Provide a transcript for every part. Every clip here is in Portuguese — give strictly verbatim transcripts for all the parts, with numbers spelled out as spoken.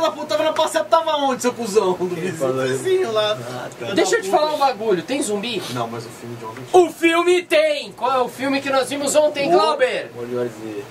da puta tava na passada, tava onde, seu cuzão? Do vizinho lá. Ah, tá. Deixa eu te falar um bagulho, tem zumbi? Não, mas o filme de ontem... O filme tem! Qual é o filme que nós vimos ontem, Glauber? Olha Z.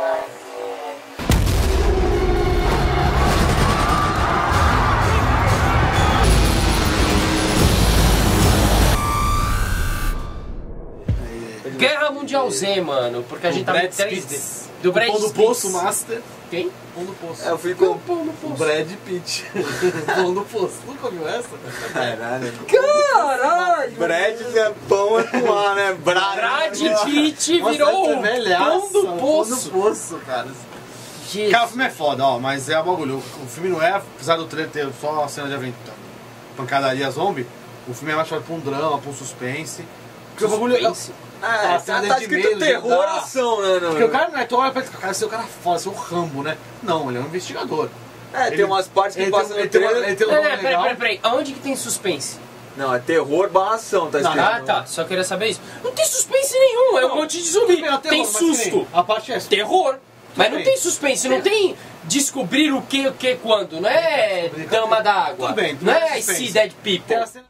Guerra Mundial Z, mano, porque a gente tá Brad em três D. Pitt. Do Brad Pão do Pitt. Poço Master. Quem? Pão do Poço. É, eu fui com Pão do Poço. Brad Pitt. Pão do Poço. Nunca ouviu essa? Caralho. Caralho! Brad é pão é com A, né? Brad. Brad Pitt Nossa, virou essa é o velhaça, Pão do Pão Poço. do Poço, cara. Jesus. Cara, o filme é foda, ó, mas é bagulho. O filme não é, apesar do trailer ter só a cena de aventura, pancadaria zombie, o filme é mais chamado pra um drama, pra um suspense. Porque o bagulho. Suspense? Ah, Ah, tá, tá tá de escrito medo, terror, já dá. ação, né? Não, Porque o cara não é, tu olha pra ele, cara, esse é o cara foda, esse é o Rambo, né? Não, ele é um investigador. É, Ele- tem umas partes que Ele passam tem, no ele, tem uma, trailer. ele tem um Não, nome não, peraí, legal. peraí, peraí. Aonde que tem suspense? Não, é terror barra ação, tá Não, escrito. Ah, tá. Só queria saber isso. Não tem suspense nenhum, é um Não, monte de zumbi. Tudo bem, é terror, Tem mas que nem- susto. A parte é essa. Terror. Mas não bem. tem suspense, não tem descobrir o que, o que, quando. Não é Dama da Água. Tudo bem, tudo não bem, é I suspense. See Dead Tem People. a cena...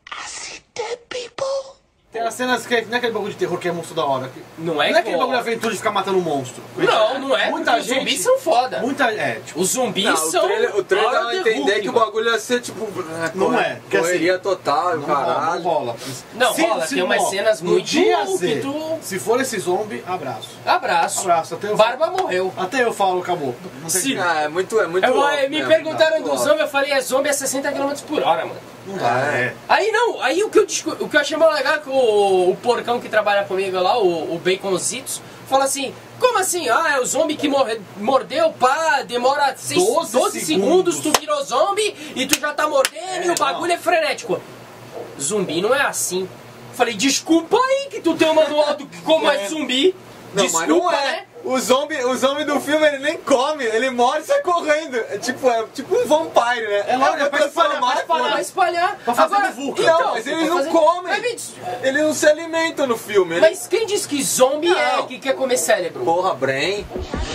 Tem as cenas que não é aquele bagulho de terror que é monstro da hora. que- Não Não é é aquele igual. bagulho de aventura de ficar matando um monstro. Não, não é. Muita porque os gente. zumbis são foda. Muita. É, tipo. Os zumbis Não, o são. trailer, o trailer dá hora a de entender Hulk, que o mano. bagulho ia ser tipo. Não é, porque assim, Correria total, Não o rola, não caralho. rola. Não, rola, tem umas ó, cenas no muito dia que Z, tu- Se for esse zombie, abraço. Abraço. Abraço, até eu Barba morreu. Até eu falo, acabou. Não tem Se- jeito. Ah, é muito, é muito Eu, louco me mesmo. perguntaram Muito do louco. zombie, eu falei, é zombie a sessenta quilômetros por hora, mano. Não dá, é. Aí não, aí o que eu, discu- o que eu achei mais legal é que o, o porcão que trabalha comigo lá, o, o Baconzitos, fala assim, como assim? Ah, é o zombie que morre, mordeu, pá, demora seis, doze doze segundos, segundos, tu virou zombie e tu já tá mordendo É, e o bagulho não. é frenético. Zumbi não é assim. Falei, desculpa aí que tu tem um manual do como é, É. zumbi. Não, Desculpa, mas não é. né? O zombie, o zombie do filme ele nem come, ele morre e sai correndo. É tipo, é tipo um vampire, né? É lógico, é pra espalhar, transformar, pra espalhar. Pra espalhar. Pra fazer Agora, vulca. Não, então, mas pra eles não fazer- comem. Mas me diz- Ele não se alimenta no filme. Ele... Mas quem disse que zombie é Não. que quer comer cérebro? Porra, Brain.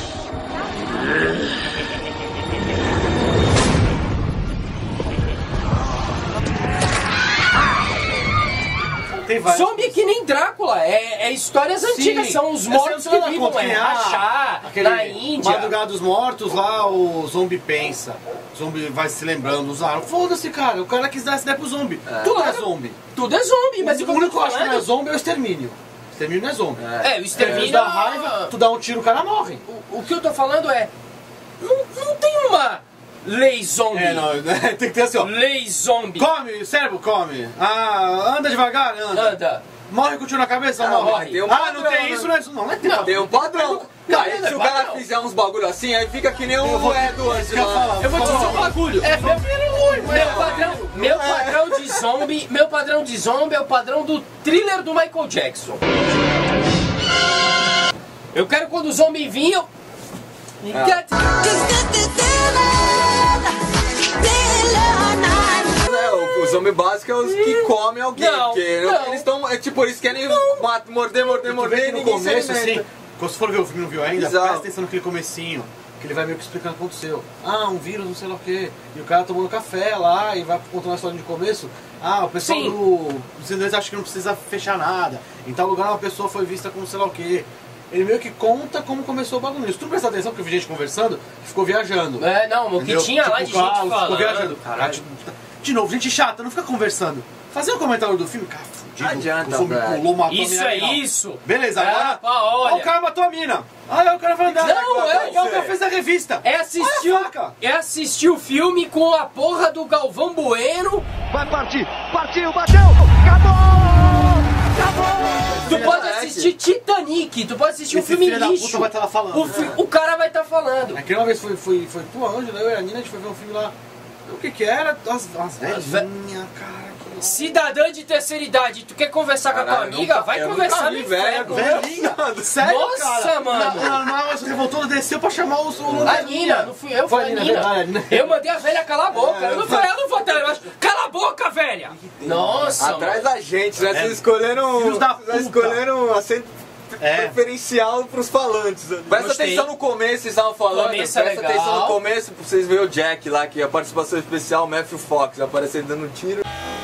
Tem vários. Zombie é que nem Drácula, é, é histórias antigas, são os mortos Essa que não dá vivem conta, é quem é a- Rachá, aquele na Índia. Madrugada dos Mortos, lá o zombie pensa. O zombie vai se lembrando, usaram. Foda-se, cara. O cara quis dar essa ideia pro zombie. Tudo é zombie. Tudo é zombie, mas o o que eu único tô que eu acho que não é falando... zombie é o extermínio. Extermínio não é zombie. É, o É, extermínio... dá raiva, tu dá um tiro, o cara morre. O, o que eu tô falando é... Não, não tem uma lei zombie. É, não, tem que ter assim, ó. Lei zombie. Come, cérebro, come. Ah, anda devagar, anda. Anda. Morre com o tiro na cabeça, Ah, morre. mas tem um ah, não padrão, tem né? isso, não é isso. Não, não é ter Não. Tem um padrão. Não, Aí não, se o não, cara não. fizer uns bagulho assim, aí fica que nem o Eu vou- Edward isso que eu ia falar. lá. Eu vou te dizer um bagulho. É, meu, meu padrão, meu é. padrão de zombie, meu padrão de zombie é o padrão do thriller do Michael Jackson. Eu quero quando o zombie vir, eu... É, o, o zombie básico é os que comem alguém. Não, porque não. eles estão. É, tipo, eles querem mat- morder, morder, Tu vê morder que e no ninguém se começo, alimenta. assim, quando você for ver o filme e não viu ainda, Exato. presta atenção naquele comecinho, que ele vai meio que explicando o que aconteceu. Ah, um vírus, não sei lá o quê. E o cara tomando café lá e vai contando a história de começo. Ah, o pessoal Sim. do... Os ingleses acham que não precisa fechar nada. Em tal lugar uma pessoa foi vista como sei lá o quê. Ele meio que conta como começou o bagulho. Se tu prestar atenção, porque eu vi gente conversando, que ficou viajando. É, não, o que Entendeu? tinha lá Tipo, de o Carlos gente ficou falando, viajando. caralho. De novo, gente chata, não fica conversando. Fazer um comentário do filme, cara, fudido. Adianta, o zombie velho. pulou, matou a Isso mina é legal. isso. Beleza, É, agora. pá, olha. Ó, o cara matou a mina. Aí o cara vai andar. Não, Olha é, o cara fez a revista. É assistir, Olha a faca. é assistir o filme com a porra do Galvão Bueno. Vai partir! Partiu, bateu! Acabou! Acabou! Tu Filha pode da assistir Titanic, tu pode assistir um Esse filme filho da lixo. puta vai estar lá falando. O, fi- o cara vai estar falando. Aquela vez foi, foi, foi tua, Ângela, eu e a Nina, a gente foi ver um filme lá. O que que era? As, as velhinhas, cara. Que... Cidadã de terceira idade, tu quer conversar com a tua Caralho, amiga? nunca- Vai eu conversar nunca no vi velha inferno. Velhinha? Sério, Nossa, cara? mano. Na, na, na, na revoltosa desceu pra chamar os... O, A Nina, não fui eu, foi a Nina, Nina. verdade, a Nina. Eu mandei a velha calar a boca. É, Eu não eu falei, eu não vou até lá embaixo. Cala a boca, velha! Nossa, Atrás mano. da gente, né? É. Vocês escolheram. Filhos da Vocês puta. escolheram assento É. preferencial pros falantes. Presta Gostei. atenção no começo, vocês estavam falando. Começo é presta legal. atenção no começo pra vocês verem o Jack lá, que é a participação especial, Matthew Fox, aparecendo dando um tiro.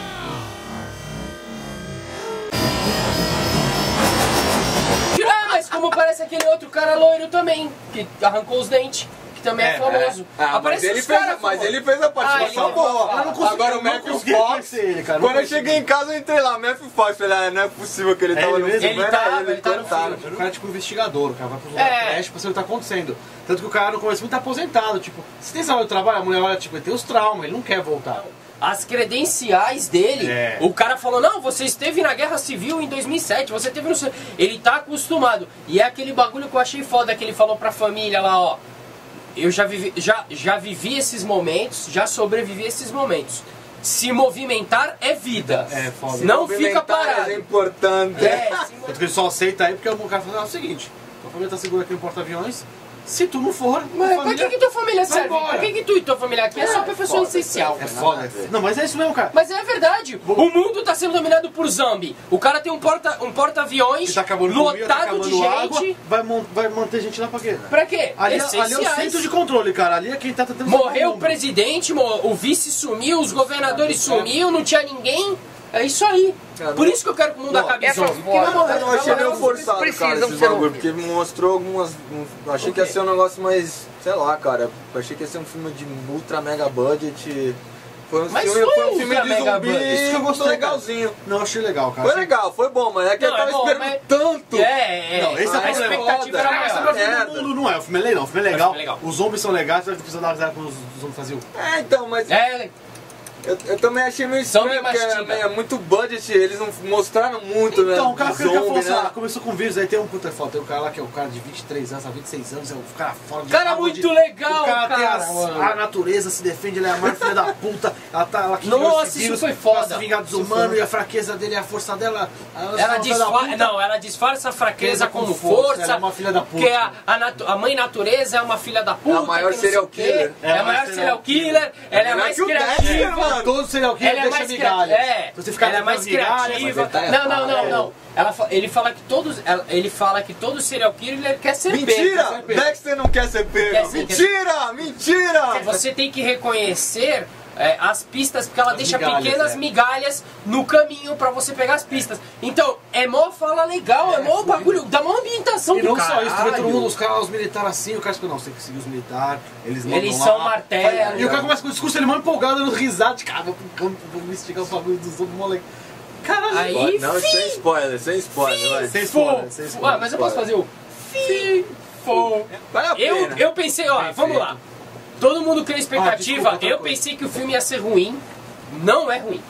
Ah, mas como parece aquele outro cara loiro também, que arrancou os dentes, que também é, É, famoso. Ah, mas Aparece ele, os fez, caras mas famosos. ele fez a participação Ah, ele- boa. eu não consegui- Agora eu o não Matthew consegui Fox. conhecer ele, cara, não Quando eu consegui. cheguei em casa, eu entrei lá, Matthew Fox. Falei, ah, não é possível que ele É tava ele no mesmo? filme. Ele Era tava, ele, ele tá no coitado. O cara é tipo um investigador, o cara vai pros É. lugares trash pra saber o que tá acontecendo. Tanto que o cara no começo muito tá aposentado, tipo, se tem salário do trabalho, a mulher olha, tipo, ele tem os traumas, ele não quer voltar. As credenciais dele, É. o cara falou, não, você esteve na Guerra Civil em dois mil e sete, você teve no... Ele tá acostumado. E é aquele bagulho que eu achei foda, que ele falou pra família lá, ó. Eu já vivi, já, já vivi esses momentos, já sobrevivi a esses momentos. Se movimentar é vida. É, foda. Não fica Movimentar parado. É importante. É, se Tanto que ele só aceita aí porque o cara fala, ah, é o seguinte, tua família tá segura aqui no porta-aviões, se tu não for, Mas a pra família... que, que tua família vai serve? embora. Pra que, que tu e tua família aqui? É só pra pessoa foda, essencial. É foda. Não, mas é isso mesmo, cara. Mas é verdade. O mundo tá sendo dominado por zombie. O cara tem um porta um porta-aviões Que tá acabando comida, tá lotado de acabando gente. água, vai, mon- vai manter gente lá pra quê? Pra quê? Ali, ali é o Essenciais. centro de controle, cara. Ali é quem tá tentando... salvar Morreu o mundo. presidente, mo- o vice sumiu, os governadores sumiu, não tinha ninguém. É isso aí. Por isso que eu quero que o mundo Não, acabe essas zombie. Porque vai vozes, morrer. Eu achei meio forçado, cara, precisam esse ser bagulho, ouvidos. porque mostrou algumas... um- achei que ia ser um negócio mais, sei lá, cara, eu achei que ia ser um filme de ultra mega budget. Foi um Mas filme, foi foi um filme ultra de mega zumbi budget, isso que eu gostei, legalzinho. Não, achei legal, cara. Foi Achei- legal, foi bom, mas é que Não, eu tava é bom, esperando mas- tanto. É, é. Não, esse é o a problema. expectativa era Foda. Ah, esse é maior. o filme merda. do mundo, não é. O filme é legal, o filme é legal. O filme é legal. Os zombies são legais, você precisa dar quando os zombies faziam. É, então, mas É, eu, eu também achei meio Zombie estranho, porque mastiga. é, é muito budget, eles não mostraram muito, né? Então, o cara do fica falando zombie, assim, né? ah, começou com vírus, aí tem um puta foto, tem um cara lá que é o cara de vinte e três anos, há vinte e seis anos, é um cara fora de Cara Harvard. muito legal, O cara, tem cara, as- mano. a natureza se defende, ele é a maior filha da puta, ela tá ela que criou Nossa, esse isso vírus foi foda. pra se vingar dos Isso humanos foi. e a fraqueza dele é a força dela. Ela, Ela é uma filha da disfarça, puta. não, ela disfarça a fraqueza Com como força, força. ela é uma filha da puta. Porque a, a, natu- a mãe natureza é uma filha da puta. É a maior que não sei serial o quê. killer. É, a maior serial killer. Ela é melhor mais que o Dexter, criativa. mano. Todo serial killer Ela é deixa mais migalha. criativa. É, Se você ficar ela é mais dando migalha, criativa. mas ele tá Não, não, não, errado. não. Ela, fa- ele fala que todos. ela- Ele fala que todo serial killer quer ser pego. Mentira! Dexter não quer ser pego! Quer sim, quer mentira! Mentira! Você tem que reconhecer é, as pistas, porque ela As deixa migalhas, pequenas é. migalhas no caminho pra você pegar as pistas. Então, é mó fala legal, é, mó bagulho, dá mó ambientação E do não caralho. só isso, também todo mundo, os caras, os militares assim, o cara fica, não, você tem que seguir os militares, eles mandam Eles lá. são martelo. E o cara começa com o discurso, ele manda empolgado, dando risada, de cara, vou pro campo, vou investigar o bagulho dos outros moleques. Caralho, Aí, Pode- Não, fi- sem spoiler, sem spoiler, vai. sem Fo- spoiler, sem spoiler. Ah, mas eu posso fazer o fi- fo- Vale a Eu, pena. eu pensei, ó, Bem vamos feito. lá. Todo mundo cria Ah, expectativa. desculpa, outra eu coisa. pensei que o filme ia ser ruim. Não é ruim.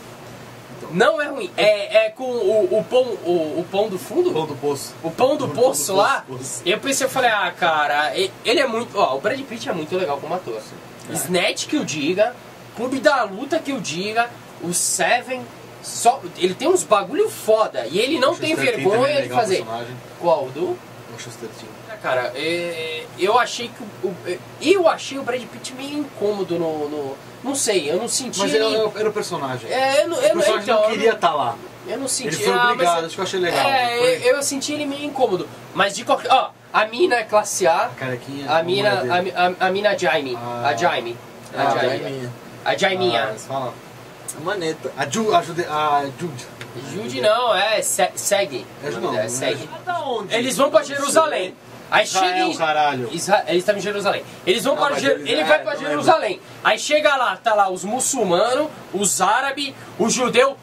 Não é ruim. É, é com o, o, pão, o, o pão do fundo? Pão do poço. O pão do O pão do poço poço, lá, poço. eu pensei, eu falei, ah, cara, e- ele é muito. Ó, o Brad Pitt é muito legal como ator. Snatch que eu diga, Clube da Luta que eu diga, o Seven, só, ele tem uns bagulho foda e ele não O tem Schuster também é vergonha de legal o fazer. personagem. Qual? Do? O Schuster tinha. Cara, é, eu achei que o, o- eu achei o Brad Pitt meio incômodo no, no- não sei, eu não senti. Mas ele- ele era, era o personagem. é, eu, não- O eu, não- personagem então, não eu queria estar lá. Eu não senti. Ele foi ah, mas- obrigado, acho que eu achei legal. É, Foi- eu, eu senti ele meio incômodo. Mas de qualquer. Ó, a mina é classe A. A carequinha. A mina, mulher a, dele. mi- a, a mina Jaime. Ah. A Jaime. A Ah, Jaime. Jaiminha. A Jaiminha. Ah, mas fala. Maneta. A Ju, a Jude, a Jude. Jude não, é Se- segue. É O Ju, nome não, dela é não é segue. Ju. Da onde? Eles vão pra Jerusalém. Aí chega Israel, em. caralho. Isra... Eles estão em Jerusalém. Eles vão Não, para mas Jer... eles- Ele é, vai pra não é- Jerusalém. Aí chega lá, tá lá os muçulmanos, os árabes, os judeus.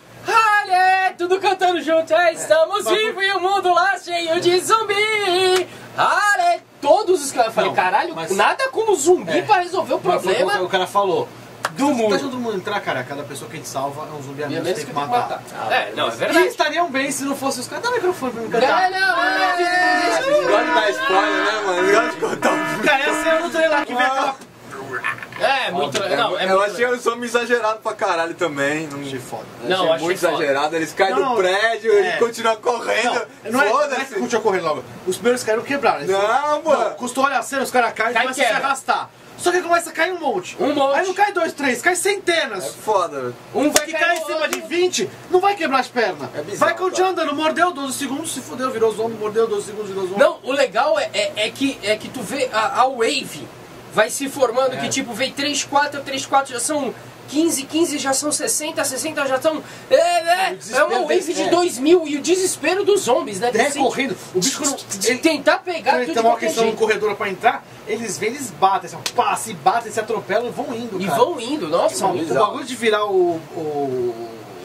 Ale, tudo cantando junto. É, estamos mas- vivos e o mundo lá cheio de zumbi. Ale, todos os caras. Eu falei, Não, caralho, mas- nada como zumbi É. pra resolver o Mas foi problema. o que o cara falou. do Se mundo. deixa todo mundo entrar, cara, cada pessoa que a gente salva é um zumbi a E é menos mesmo que que tem tem que que matar. matar. É, não, é E verdade. estariam bem se não fosse os caras. Dá o microfone pra me cantar. Não, não, não, Vocês gostam de dar spoiler, né, mano? Vocês gostam de contar um Cara, essa é a luta lá que vem aquela... É, É, muito É, legal. Não, é eu muito achei os homens exagerados pra caralho também. Não, Achei foda. Não, achei achei muito foda. exagerado. Eles caem Não, do prédio é. e continuam correndo. Não, não é, não é que Foda-se. continua correndo logo. Os primeiros caíram quebraram. Eles- Não, pô. Não, custou olhar a cena, os caras caem e Cai começam a se quebra. arrastar. Só que começa a cair um monte. Um monte. Aí não cai dois, três, cai É centenas. foda, velho. Um vai Que cair cai em no cima outro. de vinte, não vai quebrar as pernas. É bizarro, vai continuar cara. andando, mordeu doze segundos, se fudeu, virou zombie, mordeu doze segundos, virou zombie. Não, o legal é, é, é que, é que tu vê a, a wave vai se formando, É. que tipo, vem três, quatro, três, quatro, já são quinze, quinze já são sessenta, sessenta já são... É, é, O desespero é uma wave desse- de é. dois mil e o desespero dos zombies, né? É, Tu correndo. O bicho quando De tentar pegar Quando tudo tem de uma qualquer questão no jeito. corredor pra entrar, eles vêm, eles batem, assim, ó, pá, se batem, se atropelam e vão indo, E cara. vão indo, nossa. O bizarro. bagulho de virar o, o,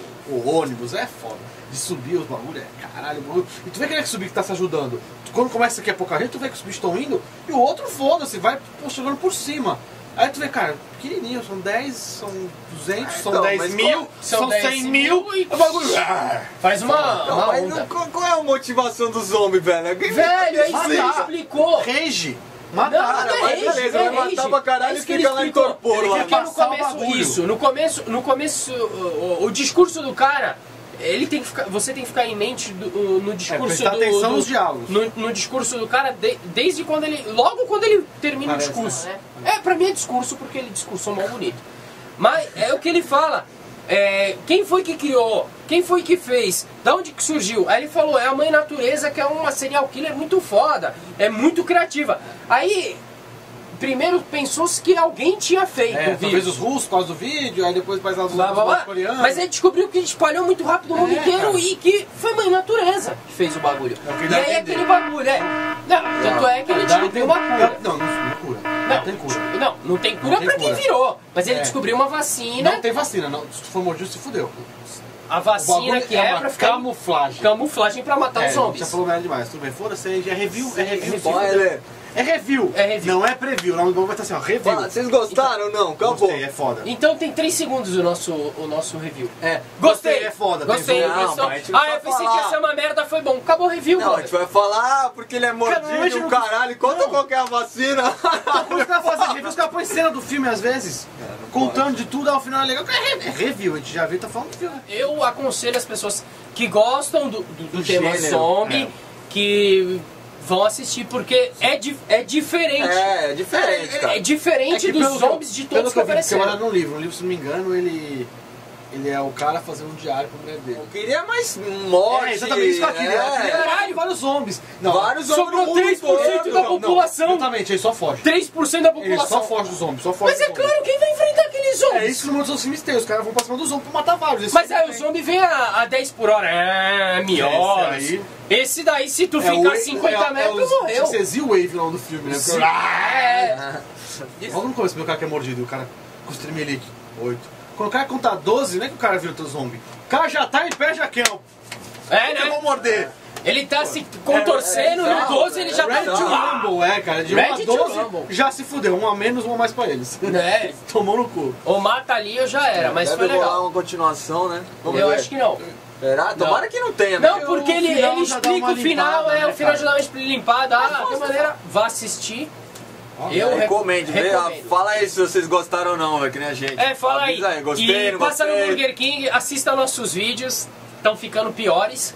o ônibus é foda. De subir os bagulhos é caralho. o bagulho- E tu vê quem é que subir que tá se ajudando. Tu, quando começa aqui a pouca gente, tu vê que os bichos estão indo e o outro foda-se, vai pô, chegando por cima. Aí tu vê, cara, pequenininho, são dez, são duzentos, são Então, dez mas mil, qual- são são dez cem mil mil, e- o bagulho. Ah, Faz uma, Não, uma mas onda. não- qual, qual é a motivação dos homens, velho? Alguém me- Velho, é isso que ele Matar. explicou. Rage. Não, Mataram. não é mas rage, beleza, não é vai matar rage. pra caralho É e isso que fica ele lá em explicou. torpor Ele lá. quer que no Passar o começo, bagulho. isso, no começo, no começo o, o- o discurso do cara, ele tem que ficar, você tem que ficar em mente do- no discurso prestar do, atenção do- nos diálogos. No, no discurso do cara, de- desde quando ele, logo quando ele termina Parece, o discurso. né? É, pra mim é discurso porque ele discursou mal bonito. Mas é o que ele fala. É, quem foi que criou? Quem foi que fez? Da onde que surgiu? Aí ele falou, é a mãe natureza, que é uma serial killer muito foda, é muito criativa. Aí, primeiro pensou-se que alguém tinha feito É, o talvez vídeo. os russos por causa do vídeo, aí depois mais as Blá, blá, blá. coreanos. Mas ele descobriu que espalhou muito rápido o mundo É, inteiro cara. e que foi mãe natureza que fez o bagulho. É o que E dá a aí entender. aquele bagulho, é. Não, tanto é que ele Dá- descobriu uma cura. Não, não, não cura. Não, tem cura. Não, não tem cura Não tem pra quem cura. virou. Mas ele É. descobriu uma vacina. Não tem vacina, não. Se tu for mordido, se fudeu. A O vacina bagulho que é, uma pra ficar camuflagem. camuflagem pra matar É, os zombies. Já falou merda demais, tudo bem. Foda-se, aí, é review, é review. Spoiler. É review. É review. Não é preview, o nome do bagulho vai estar assim, ó, review. Fala, vocês gostaram ou não? Acabou. Gostei, é foda. Então tem três segundos o nosso, o nosso review. É, Gostei, é foda. tem Gostei, zoom. Não, gostou? mas a gente não Ah, eu vai pensei que falar. ia ser uma merda, foi bom. Acabou o review, Não, a mano. gente vai falar ah, porque ele é mordido, normalmente o não- caralho. Conta Não. qual que é a vacina. Quando os caras fazem review, os caras põem cena do filme às vezes, contando de tudo, ao final é legal. É re- é review, a gente já viu, tá falando do filme. Eu aconselho as pessoas que gostam do, do, do Do tema gênero, zombie, é. que vão assistir, porque é, di é diferente. É, é diferente, É, cara. é diferente dos pelo que eu- zombies de pelo todos que que eu vi, porque eu apareceram. no livro, no livro, se não me engano, ele, ele é o cara fazendo um diário pra mulher dele. Eu queria mais morte. É, exatamente isso que eu queria. Eu queria É. caralho, vários zombies. Não, Vários zombies sobrou no mundo três por cento todo. da não, população. Exatamente, ele só foge. três por cento da Ele população. só foge dos zombies, só foge Mas é dos zombies. claro, quem vai enfrentar aqueles zombies? É isso que no mundo dos filmes tem, os caras vão pra cima dos zombies pra matar vários. Esse Mas filme aí o tem. zombie vem a, a dez por hora. É, miolos. Esse aí- Esse daí, se tu É o ficar Wave- cinquenta é- é metros, os- morreu. Tinha que ser Z-Wave lá no filme, né? Porque Sim. eu- Ah! É. Logo no começo, meu cara que é mordido, o cara com os tremelique, oito. Quando o cara contar doze, não é que o cara vira outro zombie. O cara já tá em pé, já quer. ó. É, Eu vou né? morder. Ele tá se contorcendo, é, é, no doze ele já tá... Red to Rumble, é, cara. De um Ready a to doze, rumble. já se fudeu. Um a menos, um a mais pra eles. É. Tomou no cu. Ou mata ali ou já era, mas Deve foi rolar legal. uma continuação, né? Vamos Eu ver. acho que não. Será? Tomara que não tenha, né? Não, porque o ele, final ele já dá explica uma o final, limpada, é, né, o final cara? já dá uma limpada. Ah, de qualquer maneira, vá assistir. Eu Eu recomendo, vê, ah, recomendo. fala aí se vocês gostaram ou não, velho, que nem a gente. É, fala aí. Avisa aí, gostei, E não passa gostei. no Burger King, assista nossos vídeos, estão ficando piores.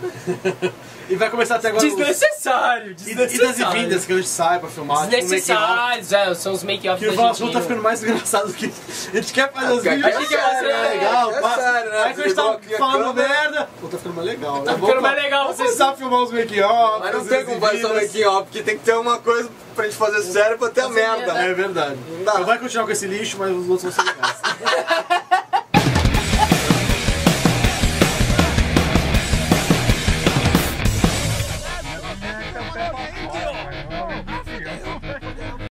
E vai começar até agora os... Desnecessário, Idas e desnecessário. vindas que a gente sai pra filmar. tipo, um making-off. Desnecessários, é, são os make-off Que da o Vasco gente. tá ficando mais engraçado que. A gente quer fazer os É, vídeos, é a gente quer sério, fazer né? legal, É passa. sério, né? Aí que a gente Desligou tá aqui a falando câmera. merda. Pô, tá ficando mais legal. né? Tá Vamos ficando fa- mais legal, Vamos vocês- começar a filmar os make-off. Mas não fazer tem como fazer só exibidas. making off, porque tem que ter uma coisa pra gente fazer sério pra ter a Fazer merda. merda. É verdade. Não dá. Então vai continuar com esse lixo, mas os outros vão ser legais.